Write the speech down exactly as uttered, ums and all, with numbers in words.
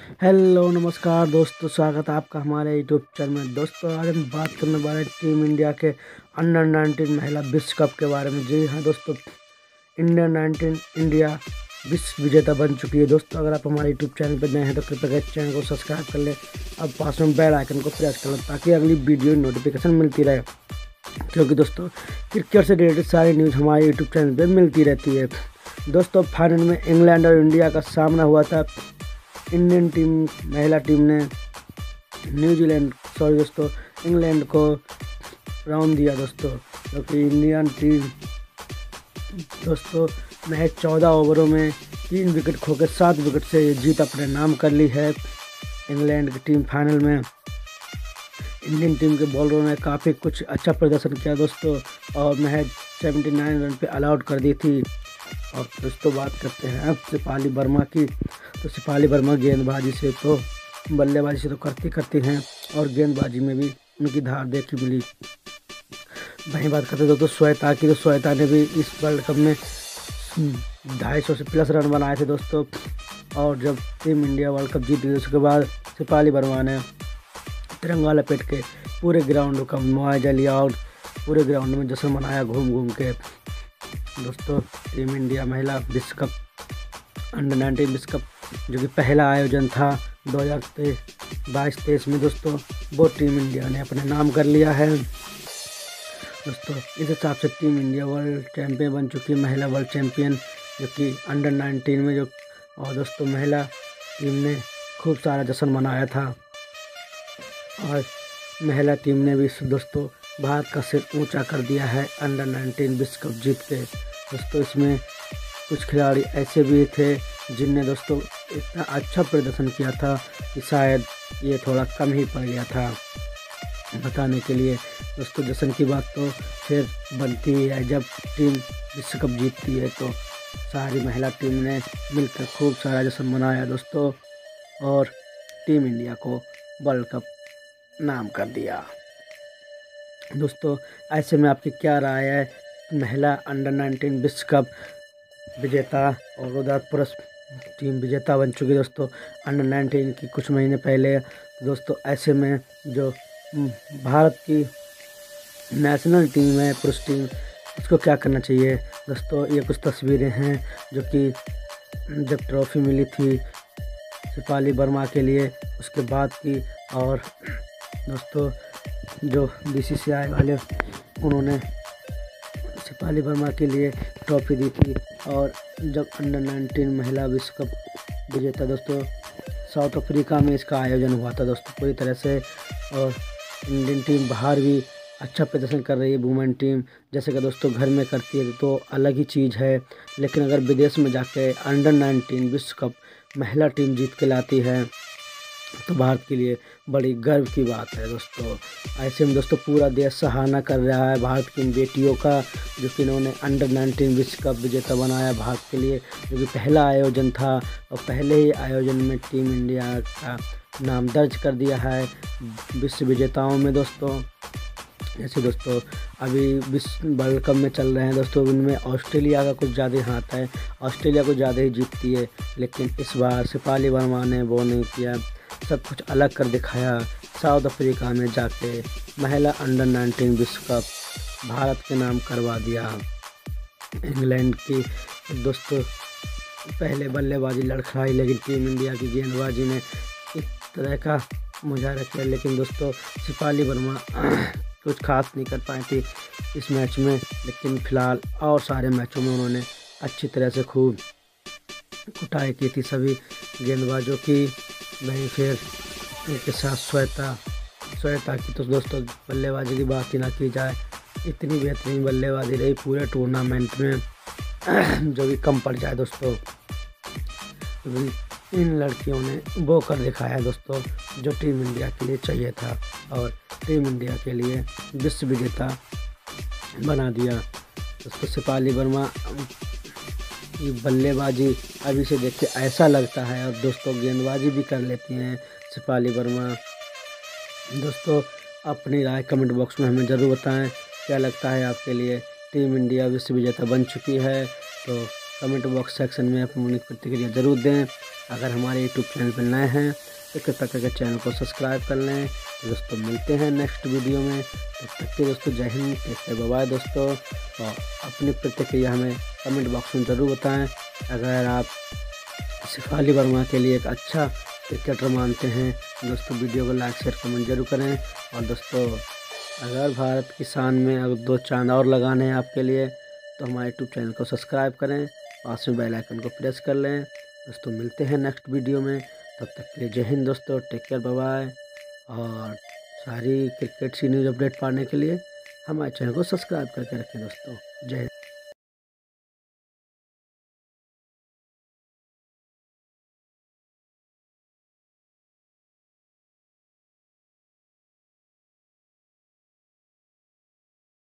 Hello नमस्कार दोस्तों, स्वागत है आपका हमारे यूट्यूब चैनल में। दोस्तों आज हम बात करने वाले हैं टीम इंडिया के अंडर नाइनटीन महिला विश्व कप के बारे में। जी हाँ दोस्तों, इंडिया नाइनटीन इंडिया विश्व विजेता बन चुकी है। दोस्तों अगर आप हमारे यूट्यूब चैनल पर नए हैं तो कृपया करके चैनल को सब्सक्राइब कर ले, अब पास में बेल आइकन को प्रेस कर लो ताकि अगली वीडियो नोटिफिकेशन मिलती रहे, क्योंकि दोस्तों क्रिकेट से रिलेटेड सारी न्यूज़ हमारे यूट्यूब चैनल पर मिलती रहती है। दोस्तों फाइनल में इंग्लैंड और इंडिया का सामना हुआ था। इंडियन टीम महिला टीम ने न्यूजीलैंड सॉरी दोस्तों इंग्लैंड को राउंड दिया दोस्तों, क्योंकि इंडियन टीम दोस्तों महज चौदह ओवरों में तीन विकेट खोकर सात विकेट से ये जीत अपने नाम कर ली है। इंग्लैंड की टीम फाइनल में इंडियन टीम के बॉलरों ने काफ़ी कुछ अच्छा प्रदर्शन किया दोस्तों, और महज उन्यासी रन पे ऑल आउट कर दी थी। और दोस्तों बात करते हैं अब सिपाली वर्मा की। तो सिपाली वर्मा गेंदबाजी से तो बल्लेबाजी से तो करती करती हैं, और गेंदबाजी में भी उनकी धार देखी मिली। वहीं बात करते हैं दोस्तों श्वेता की। तो श्वेता ने भी इस वर्ल्ड कप में ढाई सौ से प्लस रन बनाए थे दोस्तों, और जब टीम इंडिया वर्ल्ड कप जीती उसके बाद सिपाली वर्मा ने तिरंगा लपेट के पूरे ग्राउंड का मुआवजा लिया और पूरे ग्राउंड में जश्न मनाया घूम घूम के। दोस्तों टीम इंडिया महिला विश्व कप अंडर नाइनटीन विश्व कप जो कि पहला आयोजन था दो हज़ार बाईस तेईस में दोस्तों, वो टीम इंडिया ने अपने नाम कर लिया है दोस्तों। इस हिसाब से टीम इंडिया वर्ल्ड चैंपियन बन चुकी है, महिला वर्ल्ड चैंपियन, जो कि अंडर नाइनटीन में जो। और दोस्तों महिला टीम ने खूब सारा जश्न मनाया था, और महिला टीम ने भी दोस्तों भारत का सिर ऊंचा कर दिया है अंडर नाइनटीन विश्व कप जीत के दोस्तों। इसमें कुछ खिलाड़ी ऐसे भी थे जिनने दोस्तों इतना अच्छा प्रदर्शन किया था कि शायद ये थोड़ा कम ही पड़ गया था बताने के लिए दोस्तों। जश्न की बात तो फिर बनती है जब टीम विश्व कप जीतती है, तो सारी महिला टीम ने मिलकर खूब सारा जश्न मनाया दोस्तों, और टीम इंडिया को वर्ल्ड कप नाम कर दिया दोस्तों। ऐसे में आपकी क्या राय है? महिला अंडर नाइनटीन विश्व कप विजेता और उधर पुरुष टीम विजेता बन चुकी दोस्तों अंडर नाइनटीन की कुछ महीने पहले दोस्तों। ऐसे में जो भारत की नेशनल टीम है पुरुष टीम, उसको क्या करना चाहिए दोस्तों? ये कुछ तस्वीरें हैं जो कि जब ट्रॉफी मिली थी सिपाली वर्मा के लिए उसके बाद की, और दोस्तों जो बीसीसीआई वाले उन्होंने सिपाली वर्मा के लिए ट्रॉफी दी थी। और जब अंडर नाइनटीन महिला विश्व कप विजेता दोस्तों साउथ अफ्रीका में इसका आयोजन हुआ था दोस्तों पूरी तरह से, और इंडियन टीम बाहर भी अच्छा प्रदर्शन कर रही है। वुमेन टीम जैसे कि दोस्तों घर में करती है तो अलग ही चीज़ है, लेकिन अगर विदेश में जाके अंडर नाइनटीन विश्व कप महिला टीम जीत के लाती है तो भारत के लिए बड़ी गर्व की बात है दोस्तों। ऐसे में दोस्तों पूरा देश सराहना कर रहा है भारत की इन बेटियों का, जो कि इन्होंने अंडर नाइनटीन विश्व कप विजेता बनाया भारत के लिए, जो कि पहला आयोजन था, और पहले ही आयोजन में टीम इंडिया का नाम दर्ज कर दिया है विश्व विजेताओं में दोस्तों। जैसे दोस्तों अभी विश्व वर्ल्ड कप में चल रहे हैं दोस्तों, इनमें ऑस्ट्रेलिया का कुछ ज़्यादा हाथ है, ऑस्ट्रेलिया को ज़्यादा ही जीतती है, लेकिन इस बार सिपाली वर्मा ने वो नहीं किया, सब कुछ अलग कर दिखाया। साउथ अफ्रीका में जाके महिला अंडर नाइनटीन विश्व कप भारत के नाम करवा दिया। इंग्लैंड की दोस्तों पहले बल्लेबाजी लड़खड़ाई, लेकिन टीम इंडिया की गेंदबाजी ने इस तरह का मुजाहरा किया, लेकिन दोस्तों सिपाली वर्मा कुछ खास नहीं कर पाई थी इस मैच में, लेकिन फिलहाल और सारे मैचों में उन्होंने अच्छी तरह से खूब कुटाई की थी सभी गेंदबाजों की। वहीं फिर उनके साथ श्वेता श्वेता की तो दोस्तों बल्लेबाजी की बात ही ना की जाए, इतनी बेहतरीन बल्लेबाजी रही पूरे टूर्नामेंट में जो भी कम पड़ जाए दोस्तों। तो इन लड़कियों ने वो कर दिखाया दोस्तों जो टीम इंडिया के लिए चाहिए था, और टीम इंडिया के लिए विश्व विजेता बना दिया दोस्तों। सिपाली वर्मा की बल्लेबाजी अभी से देख के ऐसा लगता है, और दोस्तों गेंदबाजी भी कर लेती हैं सिपाली वर्मा दोस्तों। अपनी राय कमेंट बॉक्स में हमें ज़रूर बताएं, क्या लगता है आपके लिए टीम इंडिया विश्व विजेता बन चुकी है? तो कमेंट बॉक्स सेक्शन में अपनी प्रतिक्रिया ज़रूर दें। अगर हमारे यूट्यूब चैनल पर नए हैं तो कृपया करके चैनल को सब्सक्राइब कर लें। तो दोस्तों मिलते हैं नेक्स्ट वीडियो में, तब तक के दोस्तों जय Hind, take care, bye bye दोस्तों। और अपनी प्रतिक्रिया हमें कमेंट बॉक्स में ज़रूर बताएं। अगर आप शेफाली वर्मा के लिए एक अच्छा क्रिकेटर मानते हैं दोस्तों, वीडियो को लाइक शेयर कमेंट जरूर करें। और दोस्तों अगर भारत की शान में अगर दो चांद और लगाने हैं आपके लिए तो हमारे यूट्यूब चैनल को सब्सक्राइब करें, पास में बेल आइकन को प्रेस कर लें। दोस्तों मिलते हैं नेक्स्ट वीडियो में, तब तक के लिए जय हिंद दोस्तों, टेक केयर, बाय बाय। और सारी क्रिकेट सी न्यूज़ अपडेट पाने के लिए हमारे चैनल को सब्सक्राइब करके रखें दोस्तों। जय हिंद।